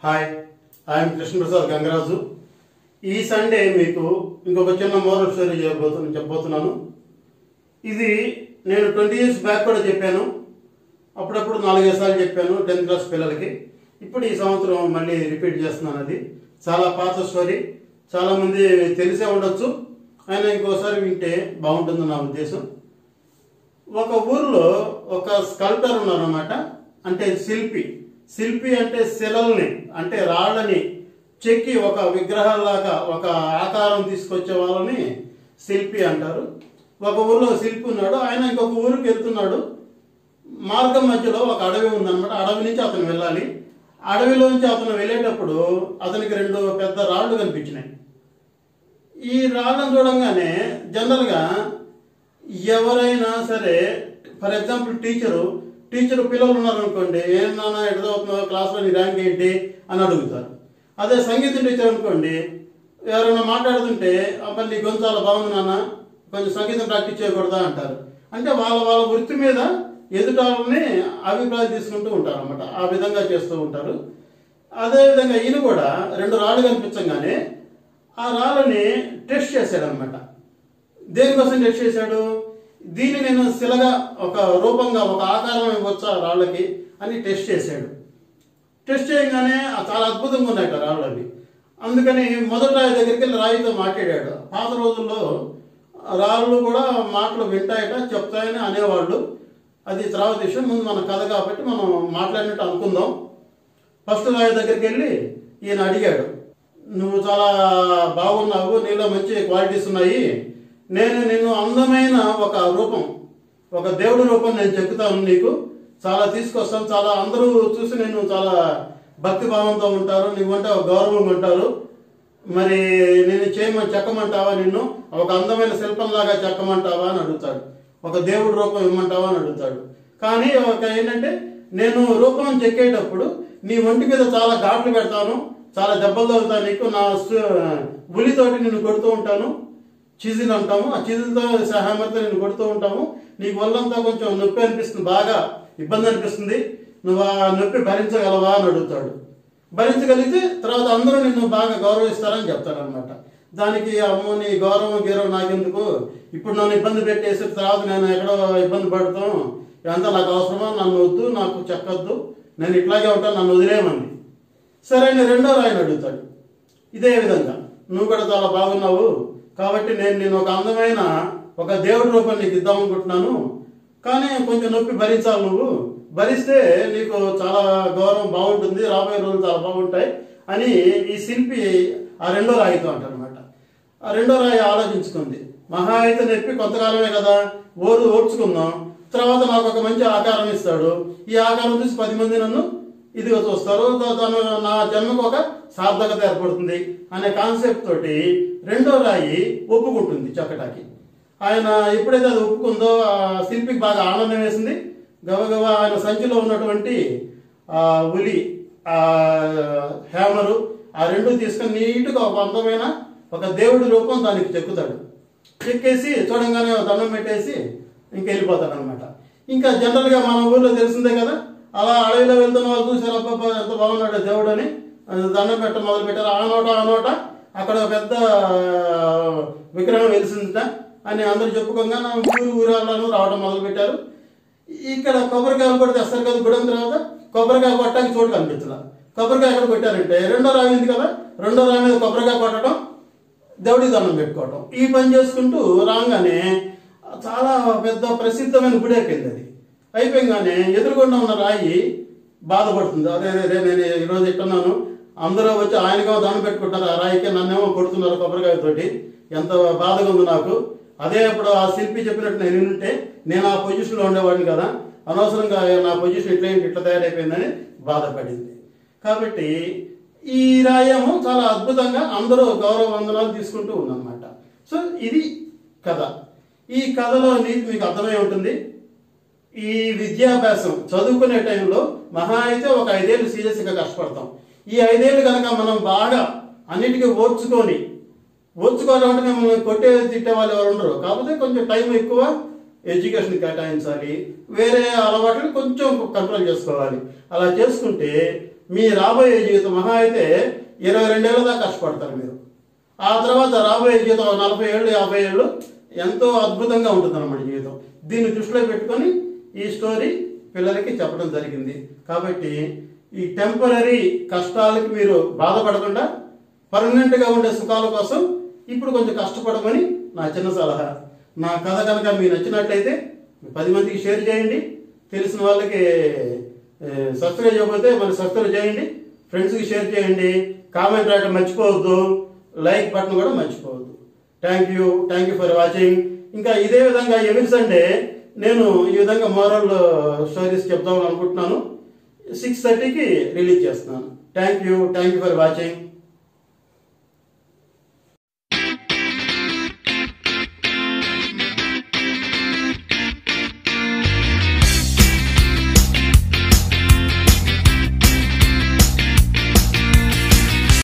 Hi, I'm Krishnaprasad Gangaraju. ఈ Sunday మీకు ఇంకొక చిన్న మోరల్ స్టోరీ చెప్పబోతున్నాను. ఇది నేను 20 years బ్యాక్ కూడా చెప్పాను. అప్పుడప్పుడు 4-5 సార్లు చెప్పాను 10th క్లాస్ పిల్లలకి. ఇప్పుడు ఈ సంవత్సరం మళ్ళీ రిపీట్ చేస్తున్నాను. అది చాలా పాత స్టోరీ, చాలామంది తెలిసే ఉండొచ్చు, అయినా ఇంకోసారి వింటే బాగుంటుంది నా ఉద్దేశం. ఒక ఊర్లో ఒక స్కల్ప్టర్ ఉన్నారన్నమాట. అంటే శిల్పి అంటే శిలల్ని అంటే రాళ్ళని చెక్కి ఒక విగ్రహాల్లాగా ఒక ఆకారం తీసుకొచ్చే వాళ్ళని శిల్పి అంటారు. ఒక ఊర్లో శిల్పి ఉన్నాడు. ఆయన ఇంకొక ఊరికి వెళ్తున్నాడు. మార్గం మధ్యలో ఒక అడవి ఉందన్నమాట. అడవి నుంచి అతను వెళ్ళాలి. అడవిలోంచి అతను వెళ్ళేటప్పుడు అతనికి 2 పెద్ద రాళ్ళు కనిపించినాయి. ఈ రాళ్ళను చూడంగానే జనరల్గా ఎవరైనా సరే, ఫర్ ఎగ్జాంపుల్ టీచరు పిల్లలు ఉన్నారనుకోండి, ఏం నాన్న ఎటు చదువుతున్నావు, క్లాస్లో నీ ర్యాంక్ ఏంటి అని అడుగుతారు. అదే సంగీతం టీచర్ అనుకోండి, ఎవరైనా మాట్లాడుతుంటే అబ్బాయి నీ గొంతు చాలా బాగుంది నాన్న, కొంచెం సంగీతం ప్రాక్టీస్ చేయకూడదా అంటారు. అంటే వాళ్ళ వృత్తి మీద ఎదుటాలని అభిప్రాయం తీసుకుంటూ ఉంటారు అన్నమాట. ఆ విధంగా చేస్తూ ఉంటారు. అదేవిధంగా ఈయన కూడా 2 రాళ్ళు కనిపించగానే ఆ రాళ్ళని టెస్ట్ చేశాడు అనమాట. దేనికోసం టెస్ట్ చేశాడు? దీన్ని నేను శిలగా ఒక రూపంగా ఒక ఆకారం ఇవ్వచ్చా రాళ్ళకి అని టెస్ట్ చేశాడు. టెస్ట్ చేయగానే చాలా అద్భుతంగా ఉన్నాయి రాళ్ళు అవి. అందుకని మొదటి రాయి దగ్గరికి వెళ్ళి రాయితో మాట్లాడాడు. పాత రోజుల్లో రాళ్ళు కూడా మాటలు వింటాయట, చెప్తాయని అనేవాళ్ళు. అది తర్వాత విషయం. ముందు మన కథ కాబట్టి మనం మాట్లాడినట్టు అనుకుందాం. ఫస్ట్ రాయి దగ్గరికి వెళ్ళి ఈయన అడిగాడు, నువ్వు చాలా బాగున్నావు, నీలో మంచి క్వాలిటీస్ ఉన్నాయి, నేను నిన్ను అందమైన ఒక రూపం, ఒక దేవుడి రూపం నేను చెప్తాను, నీకు చాలా తీసుకొస్తాను, చాలా అందరూ చూసి నేను చాలా భక్తి భావంతో ఉంటారు, నువ్వంటే ఒక గౌరవం ఉంటారు, మరి నేను చెక్కమంటావా, నిన్ను ఒక అందమైన శిల్పంలాగా చెక్కమంటావా అని అడుగుతాడు. ఒక దేవుడి రూపం ఇమ్మంటావా అని అడుగుతాడు. కానీ ఒక ఏంటంటే, నేను రూపం చెక్కేటప్పుడు నీ ఒంటి మీద చాలా ఘాట్లు పెడతాను, చాలా దెబ్బలు తగులుతాను నీకు, నా ఉలితోటి నిన్ను కొడుతూ ఉంటాను, చిజిల్ అంటాము, ఆ చిజిల్తో హ్యామర్తో నిన్ను కొడుతూ ఉంటాము, నీకు ఒళ్ళంతా కొంచెం నొప్పి అనిపిస్తుంది, బాగా ఇబ్బంది అనిపిస్తుంది, నువ్వు ఆ నొప్పి భరించగలవా అని అడుగుతాడు. భరించగలిగితే తర్వాత అందరూ నిన్ను బాగా గౌరవిస్తారని చెప్తాడు అనమాట. దానికి అమ్మో నీ గౌరవం నాకెందుకు, ఇప్పుడు నన్ను ఇబ్బంది పెట్టేసి తర్వాత నేను ఎక్కడో ఇబ్బంది పడతాం, ఇదంతా నాకు అవసరమా, నన్ను వద్దు, నాకు చెక్కద్దు, నేను ఇట్లాగే ఉంటాను, నన్ను వదిలేయమంది. సరే అని 2వ రాయిని అడుగుతాడు. ఇదే విధంగా, నువ్వు కూడా చాలా బాగున్నావు కాబట్టి నేను ఒక అందమైన ఒక దేవుడి రూపం నీకు ఇద్దామనుకుంటున్నాను, కానీ కొంచెం నొప్పి భరించాలి, నువ్వు భరిస్తే నీకు చాలా గౌరవం బాగుంటుంది, రాబోయే రోజులు చాలా బాగుంటాయి అని ఈ శిల్పి ఆ 2వ రాయితో అంటారనమాట. ఆ 2వ రాయి ఆలోచించుకుంది, మహా అయితే నొప్పి కొంతకాలమే కదా, ఓర్చుకుందాం, తర్వాత నాకు ఒక మంచి ఆకారం ఇస్తాడు, ఈ ఆకారం చూసి 10 మంది నన్ను ఇదిగా చూస్తారు, తను నా జన్మకు ఒక సార్థకత ఏర్పడుతుంది అనే కాన్సెప్ట్ తోటి 2వ రాయి ఒప్పుకుంటుంది చెక్కటానికి. ఆయన ఎప్పుడైతే అది ఒప్పుకుందో ఆ శిల్పికి బాగా ఆనందం వేసింది. గబగబా ఆయన సంచిలో ఉన్నటువంటి ఉలి, హ్యామరు, ఆ 2 తీసుకొని నీట్గా ఒక అందమైన ఒక దేవుడి రూపం దానికి చెక్కుతాడు. చెక్కేసి చూడంగానే దండం పెట్టేసి ఇంకెళ్ళిపోతాడు అనమాట. ఇంకా జనరల్గా మన ఊర్లో తెలిసిందే కదా, అలా అడవిలో వెళ్తున్న వాళ్ళు చూసారు, అబ్బాబ్బా ఎంత బాగున్నాడు దేవుడు అని దండం పెట్ట మొదలు పెట్టారు. ఆ నోట అక్కడ పెద్ద విగ్రహం వెలిసిందిట అని అందరూ చెప్పుకోగా ఊరాలను రావడం మొదలు పెట్టారు. ఇక్కడ కొబ్బరికాయలు కూడా తెస్తారు కదా గుడం, తర్వాత కొబ్బరికాయ కొట్టడానికి చోటు కనిపించదా. కొబ్బరికాయ ఎక్కడ కొట్టారంటే 2వ రాయి ఉంది కదా, 2వ రాయి మీద కొబ్బరికాయ కొట్టడం, దేవుడికి దండం పెట్టుకోవటం, ఈ పని చేసుకుంటూ రాగానే చాలా పెద్ద ప్రసిద్ధమైన గుడి అయిపోయింది. అది అయిపోయింగానే ఎదురుకుండా ఉన్న రాయి బాధపడుతుంది, అదే నేను ఈరోజు ఇట్టున్నాను, అందరూ వచ్చి ఆయనగా దండం పెట్టుకుంటారు, ఆ రాయికి నన్నేమో కొడుతున్నారు కొబ్బరికాయతోటి, ఎంత బాధగా ఉంది నాకు. అదే అప్పుడు ఆ శిల్పి చెప్పినట్టు నేను వింటే నేను ఆ పొజిషన్లో ఉండేవాడిని కదా, అనవసరంగా నా పొజిషన్ ఇట్లా తయారైపోయిందని బాధపడింది. కాబట్టి ఈ రాయేమో చాలా అద్భుతంగా అందరూ గౌరవ వందనాలు తీసుకుంటూ ఉందన్నమాట. సో ఇది కథ. ఈ కథలో నీతి మీకు అర్థమై ఉంటుంది. ఈ విద్యాభ్యాసం చదువుకునే టైంలో మహా అయితే ఒక 5 ఏళ్ళు సీరియస్గా కష్టపడతాం. ఈ 5 ఏళ్ళు కనుక మనం బాగా అన్నిటికీ ఓర్చుకోవాలంటే మిమ్మల్ని కొట్టే తిట్టే వాళ్ళు ఎవరు ఉండరు. కాకపోతే కొంచెం టైం ఎక్కువ ఎడ్యుకేషన్ కేటాయించాలి, వేరే అలవాట్లను కొంచెం కంట్రోల్ చేసుకోవాలి. అలా చేసుకుంటే మీ రాబోయే జీవితం మహా అయితే 22 ఏళ్ళ దాకా కష్టపడతారు మీరు. ఆ తర్వాత రాబోయే జీవితం 40 ఏళ్ళు 50 ఏళ్ళు ఎంతో అద్భుతంగా ఉంటుందన్నమాట జీవితం. దీన్ని దృష్టిలో పెట్టుకొని ఈ స్టోరీ పిల్లలకి చెప్పడం జరిగింది. కాబట్టి ఈ టెంపరీ కష్టాలకి మీరు బాధపడకుండా పర్మనెంట్గా ఉండే సుఖాల కోసం ఇప్పుడు కొంచెం కష్టపడమని నా చిన్న సలహా. నా కథ కనుక మీకు నచ్చినట్లయితే 10 మందికి షేర్ చేయండి. తెలిసిన వాళ్ళకి సబ్స్క్రైబ్ చేయకపోతే మరి సబ్స్క్రైబ్ చేయండి, ఫ్రెండ్స్కి షేర్ చేయండి, కామెంట్ రాయడం మర్చిపోవద్దు, లైక్ బటన్ కూడా మర్చిపోవద్దు. Thank you for watching. ఇంకా ఇదే విధంగా ఎవ్రీ సండే నేను ఈ విధంగా మోరల్ స్టోరీస్ చెప్దామని అనుకుంటున్నాను. 6:30కి రిలీజ్ చేస్తున్నాను. Thank you for watching.